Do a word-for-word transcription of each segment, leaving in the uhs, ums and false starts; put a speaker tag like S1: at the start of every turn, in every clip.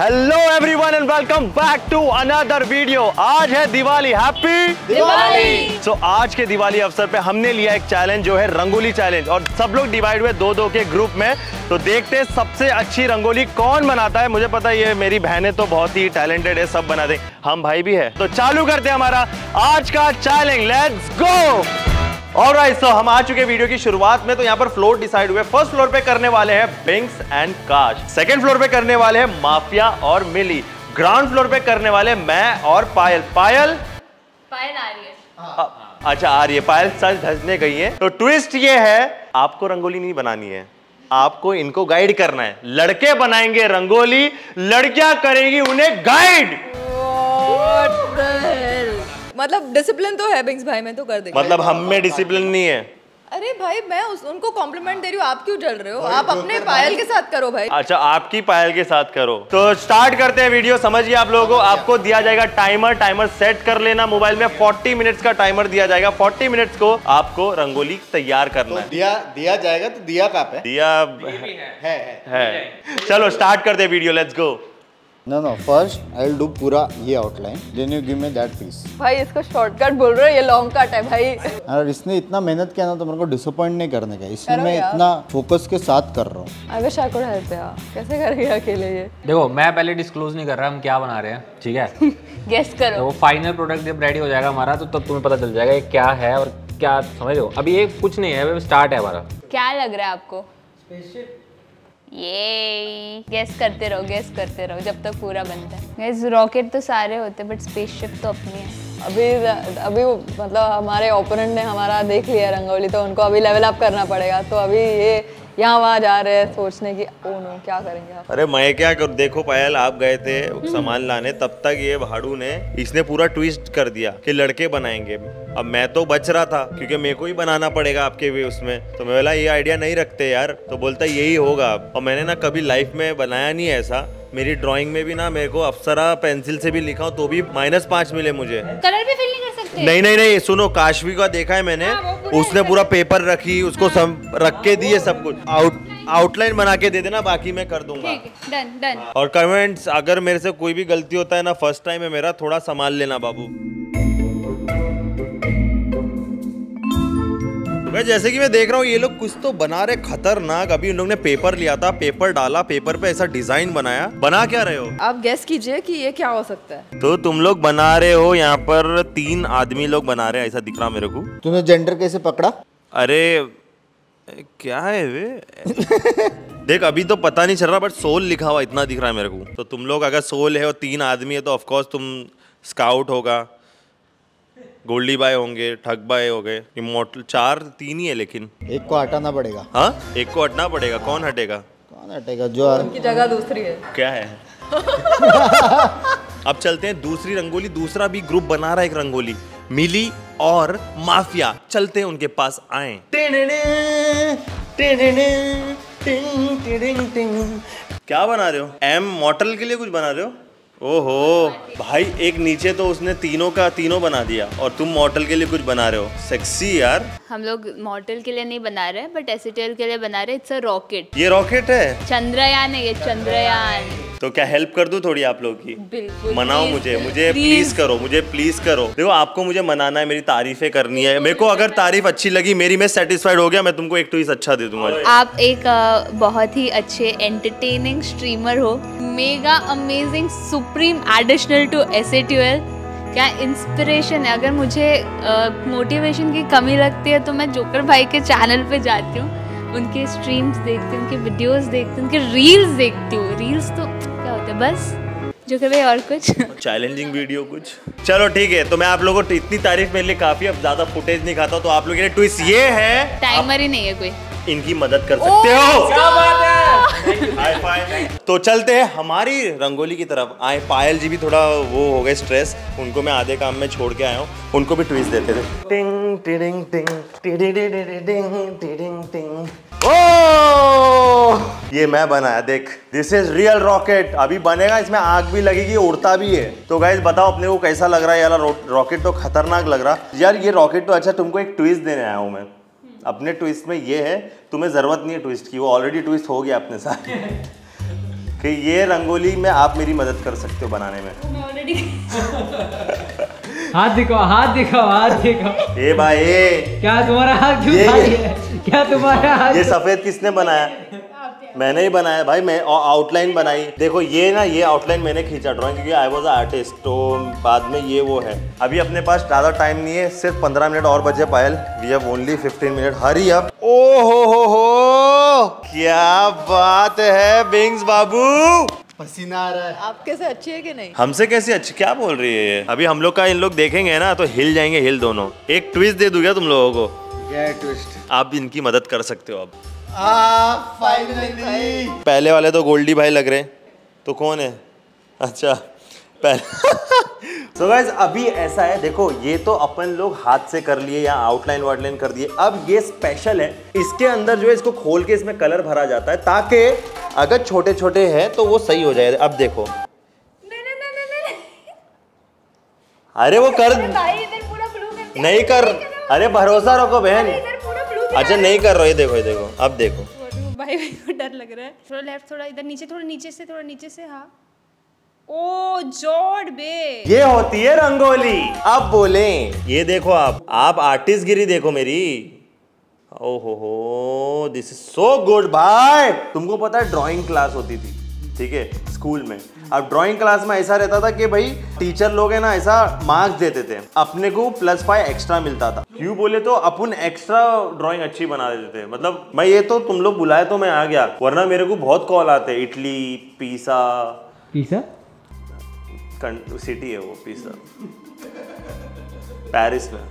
S1: Hello everyone and welcome back to another video. आज है Diwali, happy
S2: Diwali.
S1: So so, आज के दिवाली अवसर पे हमने लिया एक चैलेंज जो है रंगोली चैलेंज, और सब लोग डिवाइड हुए दो दो के ग्रुप में। तो देखते हैं सबसे अच्छी रंगोली कौन बनाता है। मुझे पता है ये मेरी बहनें तो बहुत ही टैलेंटेड है, सब बना दें, हम भाई भी है। तो चालू करते हैं हमारा आज का challenge, let's go. Alright, so हम आ चुके वीडियो की शुरुआत में। तो यहाँ पर फ्लोर डिसाइड हुए। फर्स्ट फ्लोर पे करने वाले हैं Binks and Kash, second floor पे करने वाले हैं माफिया और मिली, ग्राउंड फ्लोर पे करने वाले मैं और पायल। पायल
S2: पायल आ रही है।
S1: अच्छा आ रही है पायल, सच धसने गई है। तो ट्विस्ट ये है, आपको रंगोली नहीं बनानी है, आपको इनको गाइड करना है। लड़के बनाएंगे रंगोली, लड़कियां करेंगी उन्हें गाइड।
S3: मतलब डिसिप्लिन तो है बिंक्स भाई, मैं तो कर देंगे।
S1: मतलब हम में डिसिप्लिन नहीं है।
S3: अरे भाई मैं उस, उनको कॉम्प्लीमेंट दे रही हूँ, आप क्यों जल रहे हो? आप अपने पायल के साथ करो भाई।
S1: अच्छा आपकी पायल के साथ करो। तो स्टार्ट करते हैं वीडियो। समझिए आप लोगों को, आपको दिया जाएगा टाइमर। टाइमर सेट कर लेना मोबाइल में। चालीस मिनट्स का टाइमर दिया जाएगा। चालीस मिनट्स को आपको रंगोली तैयार करना है।
S4: दिया दिया जाएगा तो दिया कहाँ पे?
S1: दिया
S4: है
S1: है। चलो स्टार्ट करते हैं video, let's go.
S4: No no first I will do पूरा ये outline, then you give me that piece.
S3: भाई इसको शॉर्टकट बोल रहे हो, ये लॉन्ग कट है भाई।
S4: और इसने इतना मेहनत किया ना तो मेरे को डिसअपॉइंट नहीं करने का, इसलिए मैं इतना फोकस के साथ कर रहा हूँ।
S3: I wish I could help यार। कैसे करेंगे अकेले ये?
S5: देखो मैं पहले डिस्क्लोज नहीं कर रहा हम क्या बना रहे हैं, ठीक है?
S2: गेस करो।
S5: तो वो फाइनल प्रोडक्ट जब रेडी हो जाएगा हमारा तो तब तुम्हें पता चल जाएगा ये क्या है और क्या, समझ लो। अभी ये कुछ नहीं है, अभी स्टार्ट है हमारा।
S2: क्या लग रहा है आपको? ये गेस करते रहो, गेस करते रहो जब तक पूरा बनता है। गैस रॉकेट तो सारे होते बट स्पेसशिप तो अपनी है।
S3: अभी अभी मतलब हमारे ओपोनेंट ने हमारा देख लिया रंगोली, तो उनको अभी लेवल अप करना पड़ेगा। तो अभी ये यहाँ वहाँ जा रहे हैं सोचने की, ओ नो क्या करेंगे आप?
S1: अरे मैं क्या करूँ? देखो पायल, आप गए थे सामान लाने, तब तक ये भाड़ू ने इसने पूरा ट्विस्ट कर दिया कि लड़के बनाएंगे। अब मैं तो बच रहा था क्योंकि मेरे को ही बनाना पड़ेगा आपके वे उसमें। तो मैं बोला ये आइडिया नहीं रखते यार, तो बोलता यही होगा। और मैंने ना कभी लाइफ में बनाया नहीं ऐसा। मेरी ड्राइंग में भी ना मेरे को अप्सरा पेंसिल से भी लिखा हूँ तो भी माइनस पाँच मिले मुझे।
S2: कलर भी फिल नहीं कर सकते?
S1: नहीं नहीं नहीं, सुनो, काशवी का देखा है मैंने, उसने पूरा पेपर रखी, उसको सब रख के दिए सब कुछ। आउट आउटलाइन बना के दे देना, बाकी मैं कर दूंगा।
S2: Done done.
S1: और कमेंट्स, अगर मेरे से कोई भी गलती होता है ना, फर्स्ट टाइम है मेरा, थोड़ा संभाल लेना बाबू। जैसे कि मैं देख रहा हूँ ये लोग कुछ तो बना रहे खतरनाक। अभी उन लोग ने पेपर लिया था, पेपर डाला, पेपर पे ऐसा डिजाइन बनाया। बना क्या रहे हो
S3: आप? गेस कीजिए कि ये क्या हो सकता है।
S1: तो तुम लोग बना रहे हो, यहाँ पर तीन आदमी लोग बना रहे हैं, ऐसा दिख रहा मेरे को।
S4: तूने जेंडर कैसे पकड़ा?
S1: अरे क्या है वे? देख अभी तो पता नहीं चल रहा बट सोल लिखा हुआ इतना दिख रहा है मेरे को। तो तुम लोग अगर सोल है और तीन आदमी है तो ऑफकोर्स तुम स्काउट होगा, गोल्डी बाय होंगे, ठग बाय हो गए, इमॉर्टल। चार तीन ही है लेकिन
S4: एक को हटाना पड़ेगा।
S1: हाँ एक को हटना पड़ेगा। कौन हटेगा?
S4: कौन हटेगा? जो
S3: उनकी जगह दूसरी है।
S1: क्या है? अब चलते हैं दूसरी रंगोली। दूसरा भी ग्रुप बना रहा है एक रंगोली, मिली और माफिया। चलते हैं उनके पास, आए। क्या बना रहे हो? एम मॉर्टल के लिए कुछ बना रहे हो? ओहो भाई, एक नीचे तो उसने तीनों का तीनों बना दिया और तुम मॉर्टल के लिए कुछ बना रहे हो। सेक्सी यार।
S2: हम लोग मॉर्टल के लिए नहीं बना रहे बट एसिटेल के लिए बना रहे। It's a rocket.
S1: ये रॉकेट है?
S2: चंद्रयान है ये, चंद्रयान।
S1: तो क्या हेल्प कर दूं थोड़ी आप लोग की?
S2: बिल्कुल।
S1: मनाओ मुझे, मुझे प्लीज करो, मुझे प्लीज करो। देखो आपको मुझे मनाना है, मेरी तारीफें करनी है। मेरे को अगर तारीफ अच्छी लगी, मेरी मैं सेटिस्फाइड हो गया, मैं तुमको एक ट्वीट अच्छा दे दूंगा।
S2: आप एक uh, बहुत ही अच्छे एंटरटेनिंग स्ट्रीमर हो, mega amazing supreme additional two S A twelve. क्या इंस्पिरेशन है। अगर मुझे मोटिवेशन uh, की कमी लगती है तो मैं जोकर भाई के चैनल पे जाती हूँ, उनके स्ट्रीम्स देखती हूँ, उनके वीडियोस देखती हूँ, उनके रील्स देखती हूँ। रील्स तो क्या होता है बस जोकर भाई। और कुछ
S1: चैलेंजिंग वीडियो कुछ? चलो ठीक है, तो मैं आप लोगों को इतनी तारीफ मेरे लिए काफी, अब ज्यादा फुटेज नहीं खाता। तो आप लोगों के लिए ट्विस्ट ये है,
S2: टाइमर ही नहीं है कोई,
S1: इनकी मदद कर सकते हो। क्या बात है? High five. तो चलते हैं हमारी रंगोली की तरफ। आए पायल जी भी थोड़ा वो हो गए स्ट्रेस, उनको मैं आधे काम में छोड़ के आया हूँ, उनको भी ट्विस्ट देते थे। टिंग टिडिंग टिंग टिडिडिडिडिडिंग टिडिंग टिंग। ओह ये मैं बनाया, देख, दिस इज रियल रॉकेट। अभी बनेगा, इसमें आग भी लगेगी, उड़ता भी है। तो गाइस बताओ अपने को कैसा लग रहा है यार? रॉकेट तो खतरनाक लग रहा यार। ये रॉकेट तो अच्छा, तुमको एक ट्विस्ट देने आया हूँ मैं। अपने ट्विस्ट में ये है, तुम्हें जरूरत नहीं है ट्विस्ट की, वो ऑलरेडी ट्विस्ट हो गया अपने साथ। कि ये रंगोली में आप मेरी मदद कर सकते हो बनाने में।
S6: हाथ दिखाओ, हाथ दिखाओ, हाथ दिखाओ।
S1: ये भाई ये
S6: क्या तुम्हारा हाथ क्यों
S1: ये-
S6: भाई है? क्या तुम्हारा हाथ?
S1: ये सफेद किसने बनाया? मैंने ही बनाया भाई, मैं आउटलाइन बनाई। देखो ये ना, ये आउटलाइन मैंने खींचा ड्राइंग, क्योंकि आई वाज आर्टिस्ट, तो बाद में ये वो है। अभी अपने पास ज़्यादा टाइम नहीं है, सिर्फ पंद्रह मिनट और बचे Payal. We have only fifteen minute, hurry up. ओ हो हो हो, क्या बात है बिंग्स बाबू,
S4: पसीना आ रहा है।
S3: आपके से अच्छी है कि नहीं?
S1: हमसे कैसी अच्छी, क्या बोल रही है ये? अभी हम लोग का इन लोग देखेंगे ना तो हिल जाएंगे, हिल दोनों। एक ट्विस्ट दे दूंगा तुम लोगों को,
S4: क्या ट्विस्ट?
S1: आप इनकी मदद कर सकते हो अब।
S4: Ah finally.
S1: पहले वाले तो गोल्डी भाई लग रहे, तो कौन है? अच्छा पहले सो गाइस अभी ऐसा है, देखो ये तो अपन लोग हाथ से कर लिए या आउटलाइन वाउटलाइन कर दिए। अब ये स्पेशल है, इसके अंदर जो है इसको खोल के इसमें कलर भरा जाता है, ताकि अगर छोटे छोटे हैं तो वो सही हो जाए। अब देखो, अरे वो कर नहीं कर, अरे भरोसा रखो बहन। अच्छा नहीं कर रहा, ये देखो ये देखो, अब देखो
S7: भाई भाई को डर लग रहा है। थोड़ा लेफ्ट, थोड़ा इधर नीचे, थोड़ा नीचे से, थोड़ा नीचे से। हाँ ओ जॉर्ड बे,
S1: ये होती है रंगोली। अब बोले ये देखो, आप आप आर्टिस्ट गिरी देखो मेरी। ओहो हो, दिस इज सो गुड भाई। तुमको पता है ड्राइंग क्लास होती थी, ठीक है, स्कूल में। अब ड्राइंग क्लास में ऐसा रहता था कि भाई टीचर लोग है ना ऐसा मार्क्स देते थे, अपने को प्लस फाइव एक्स्ट्रा मिलता था। क्यों बोले तो अपन एक्स्ट्रा ड्राइंग अच्छी बना देते थे। मतलब मैं ये तो तुम लोग बुलाए तो मैं आ गया, वरना मेरे को बहुत कॉल आते। इटली, पिज़्ज़ा,
S6: पिज़्ज़ा
S1: सिटी है वो, पिज़्ज़ा पेरिस में।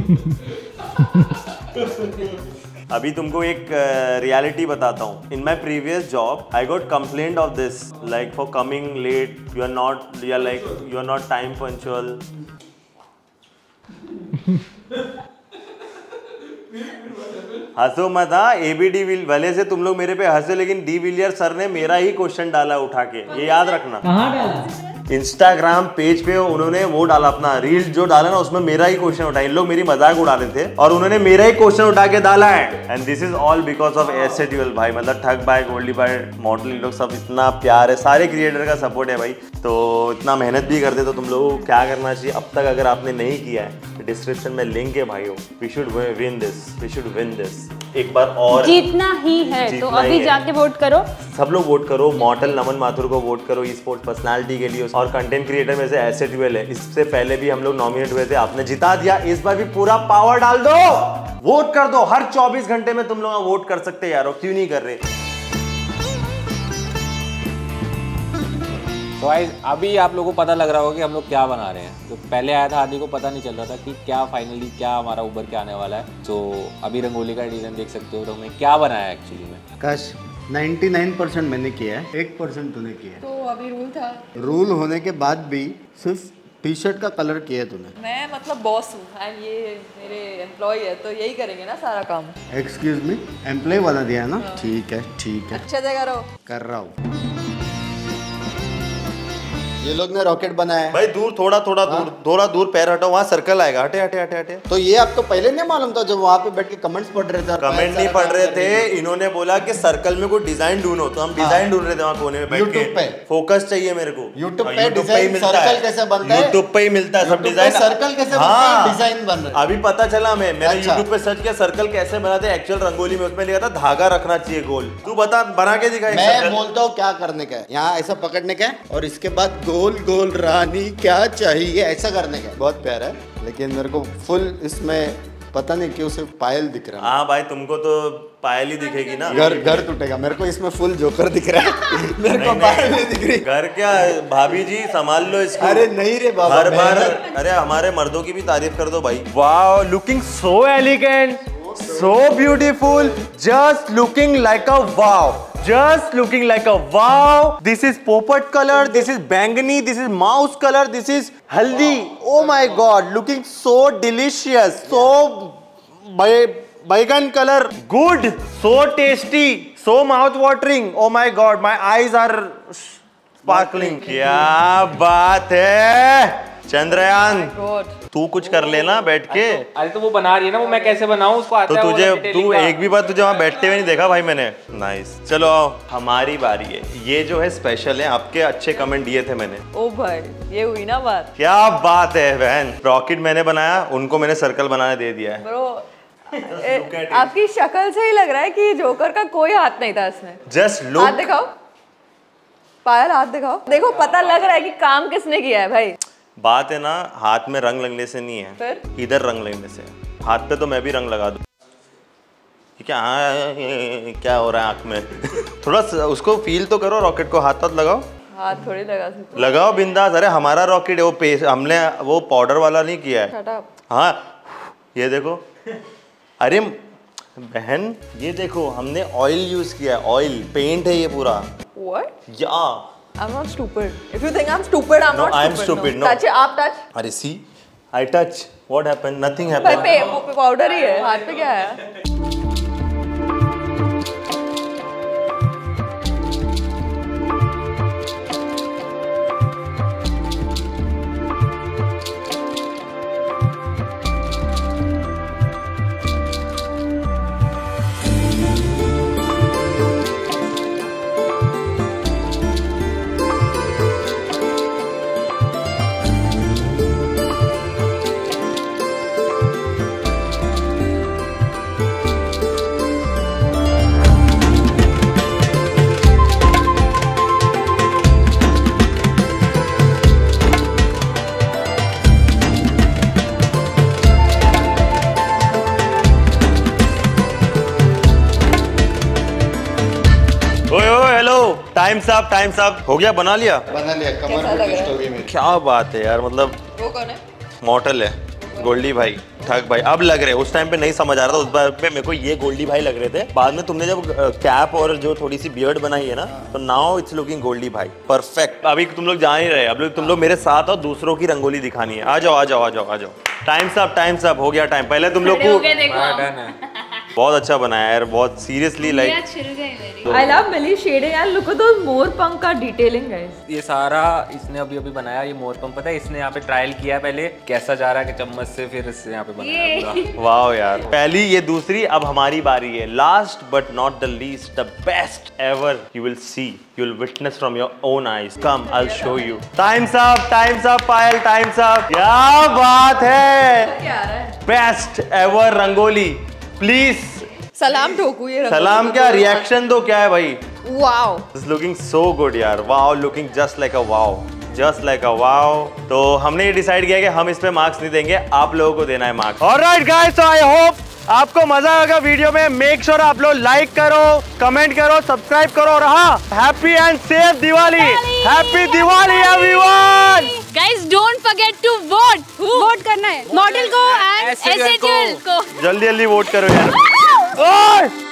S1: अभी तुमको एक रियलिटी uh, बताता हूँ। In my previous job I got complaint of this, like for coming late, you are not, you are like you are not time punctual. हंसो मत, हाँ। ए बी डी विल, भले से तुम लोग मेरे पे हंसे, लेकिन डी विलियर सर ने मेरा ही क्वेश्चन डाला उठा के, ये याद रखना।
S6: कहाँ डाला?
S1: इंस्टाग्राम पेज पे उन्होंने वो डाला, अपना रील जो डाला ना, उसमें मेरा ही क्वेश्चन उठा। इन लोग मेरी मजाक उड़ा रहे थे और उन्होंने मेरा ही क्वेश्चन उठा के डाला है। And this is all because of एसेट्यूएल भाई, मतलब ठग भाई, गोल्डी भाई, मॉडल, इन लोग सब इतना प्यार है, सारे क्रिएटर का सपोर्ट है भाई। तो इतना मेहनत भी करते, तो तुम लोगों को क्या करना चाहिए अब तक, अगर आपने नहीं किया है, डिस्क्रिप्शन में लिंक है भाइयों। We should win this, we should win this. एक बार और
S7: जीतना ही है, तो
S1: जीतना
S7: अभी
S1: ही है।
S7: जाके वोट करो,
S1: सब लोग वोट करो। मॉडल नमन माथुर को वोट करो, ई स्पोर्ट्स पर्सनालिटी के लिए। और कंटेंट क्रिएटर में से एसेट्यूएल है, इससे पहले भी हम लोग नॉमिनेट हुए थे, आपने जिता दिया। इस बार भी पूरा पावर डाल दो, वोट कर दो। हर चौबीस घंटे में तुम लोग वोट कर सकते हैं यारो, क्यों नहीं कर रहे?
S5: तो गाइस अभी आप लोगों को पता लग रहा होगा कि हम लोग क्या बना रहे हैं। तो पहले आया था आदि को पता नहीं चल रहा था कि क्या फाइनली क्या हमारा उभर के आने वाला है। तो अभी रंगोली का डिजाइन देख सकते हो, तो हमने क्या बनाया एक्चुअली में।
S4: आकाश निन्यानवे परसेंट मैंने किया है, एक परसेंट तूने किया है।
S3: तो अभी रूल था,
S4: रूल होने के बाद भी सिर्फ टी शर्ट का कलर किया है तूने।
S3: मैं मतलब बॉस हूँ एंड ये मेरे एम्प्लॉय है, तो यही करेंगे ना सारा काम।
S4: एक्सक्यूज मी, एम्प्लॉय वाला दिया है ना? ठीक है ठीक है,
S3: अच्छे से करो।
S4: कर रहा हूँ। ये लोग ने रॉकेट बनाया है।
S1: भाई दूर, थोड़ा थोड़ा दूर, थोड़ा दूर पैर हटाओ, वहाँ सर्कल आएगा। हटे हटे हटे हटे।
S4: तो ये आपको पहले नहीं मालूम था जब वहाँ पे बैठ के कमेंट्स पढ़ रहे थे? और
S1: कमेंट नहीं पढ़ रहे थे, इन्होंने बोला कि सर्कल में कोई डिजाइन ढूंढो, तो हम डिजाइन ढूंढ रहे थे वहाँ कोने में बैठ के।
S4: YouTube पे
S1: फोकस चाहिए मेरे को।
S4: YouTube
S1: और
S4: पे
S1: YouTube
S4: डिजाइन,
S1: ही मिलता
S4: सर्कल
S1: है।
S4: कैसे बनता है?
S1: YouTube पे ही मिलता है सब
S4: YouTube पे
S1: डिजाइन।
S4: सर्कल कैसे बनता है? डिजाइन बन रहा है।
S1: अभी पता चला, मैं मैंने
S4: अच्छा।
S1: YouTube पे सर्च किया सर्कल कैसे बनाते हैं एक्चुअल रंगोली में। उसमें लिखा था धागा रखना चाहिए गोल। तू बता, बना के दिखा।
S4: मैं बोलता हूँ क्या करने का है, यहाँ ऐसा पकड़ने का है और इसके बाद गोल गोल रानी क्या चाहिए ऐसा करने का है। बहुत प्यारा है, लेकिन मेरे को फुल इसमें पता नहीं क्यों सिर्फ पायल दिख रहा है।
S1: हाँ भाई, तुमको तो पायल ही दिखेगी ना।
S4: घर घर टूटेगा, मेरे को इसमें फुल जोकर दिख रहा है। मेरे को पायल नहीं दिख रही।
S1: घर क्या, भाभी जी संभाल लो इसको।
S4: अरे नहीं रे बाबा,
S1: हर बार,
S4: मेहनत।
S1: अरे हमारे मर्दों की भी तारीफ कर दो भाई। Wow, looking so elegant, so beautiful, just looking like a wow, just looking like a wow. This is poppet color, this is bangani, this is mouse color, this is haldi. Oh my god, looking so delicious, so baigan color, good, so tasty, so mouth watering. Oh my god, my eyes are sparkling. क्या बात है चंद्रयान, तू कुछ कर लेना बैठ के।
S5: अरे तो वो बना रही है ना, वो मैं कैसे बनाऊं उसको आता
S1: तो
S5: है।
S1: तुझे तू एक भी बार तुझे वहाँ बैठते हुए नहीं देखा भाई मैंने। नाइस, चलो आओ हमारी बारी है। ये जो है स्पेशल है, आपके अच्छे कमेंट दिए थे मैंने।
S3: ओ भाई ये हुई ना बात।
S1: क्या बात है बहन, रॉकेट मैंने बनाया, उनको मैंने सर्कल बनाने दे दिया है।
S3: ब्रो आपकी शक्ल से ही लग रहा है कि जोकर का कोई हाथ नहीं था इसमें।
S1: जस्ट
S3: हाथ
S1: लुक,
S3: दिखाओ पायल, हाथ दिखाओ। देखो पता लग रहा है कि काम किसने किया है भाई।
S1: बात है ना हाथ में रंग लगने से नहीं है,
S3: फिर?
S1: इधर रंग लगने से। हाथ पे तो मैं भी रंग लगा दूं। क्या क्या हो रहा है आँख में? थोड़ा उसको फील तो करो, रॉकेट को हाथ हाथ लगाओ।
S3: हाथ थोड़ी लगा सकते।
S1: लगाओ बिंदास। अरे हमारा रॉकेट है वो, पेस्ट हमने वो पाउडर वाला नहीं किया है।
S3: Shut up.
S1: हाँ ये देखो, अरे बहन ये देखो हमने ऑयल यूज किया है, ऑयल पेंट है ये पूरा।
S3: What?
S1: या
S3: I'm not stupid. If you think I'm stupid, I'm
S1: No,
S3: not
S1: I'm
S3: stupid.
S1: stupid,
S3: No.
S1: no.
S3: Touch it, आप touch.
S1: अरे see I touch, what happened? Nothing
S3: भाई
S1: हैपेंड।
S3: पे पाउडर ही है, हाथ पे क्या है?
S1: ओए ओए hello, time's up time's up. हो गया, बना लिया?
S4: बना लिया, कमर
S3: कैसा
S4: में
S3: लग
S4: ट्विस्ट
S3: रहा है?
S4: हो गई मेरी।
S1: क्या बात है यार, मतलब
S3: वो कौन है?
S1: मॉडल है गोल्डी भाई, ठग भाई। अब लग रहे, उस टाइम पे नहीं समझ आ रहा था, उस बार पे मेरे को ये गोल्डी भाई लग रहे थे। बाद में तुमने जब कैप और जो थोड़ी सी बियर्ड बनाई है ना, तो नाउ इट्स लुकिंग गोल्डी भाई परफेक्ट। अभी तुम लोग जा ही रहे, अब लोग तुम लोग मेरे साथ और दूसरों की रंगोली दिखानी है। आ जाओ आ जाओ आ जाओ आ जाओ। टाइम्स अप टाइम्स अप, हो गया टाइम। पहले तुम लोग को
S5: डन है।
S1: बहुत अच्छा बनाया यार, बहुत सीरियसली लाइक।
S2: छिड़ गई मेरी।
S3: I love Millie shading and look at those मोर पंख का डिटेलिंग guys.
S5: ये सारा इसने अभी अभी बनाया, ये मोर पंख पता है इसने यहाँ पे ट्रायल किया पहले कैसा जा रहा है कि चम्मच से, फिर इससे यहाँ पे बनाया पूरा।
S1: वाओ यार, पहली ये दूसरी, अब हमारी बारी है। Last but not the least, the best ever you will see, you will witness from your own eyes. Come I will show you. Time's up time's up Payal, time's up. क्या बात है,
S3: क्या आ रहा है?
S1: Best ever rangoli. प्लीज
S3: सलाम ठोकू ये रंगोली
S1: सलाम
S3: को।
S1: क्या, रिएक्शन दो क्या है भाई?
S3: Wow.
S1: It's looking so good यार, wow, looking just like a wow, just like a wow। तो हमने ये डिसाइड किया कि हम इस पे मार्क्स नहीं देंगे, आप लोगों को देना है marks. Alright guys, so I hope आपको मजा आएगा वीडियो में। मेक श्योर आप लोग लाइक करो, कमेंट करो, सब्सक्राइब करो, और हाँ, happy and safe Diwali, happy Diwali everyone.
S2: Guys, don't forget to vote.
S7: Vote करना है मॉडल को एंड
S2: एसेट्यूएल को।
S1: जल्दी जल्दी वोट करो यार। ओए!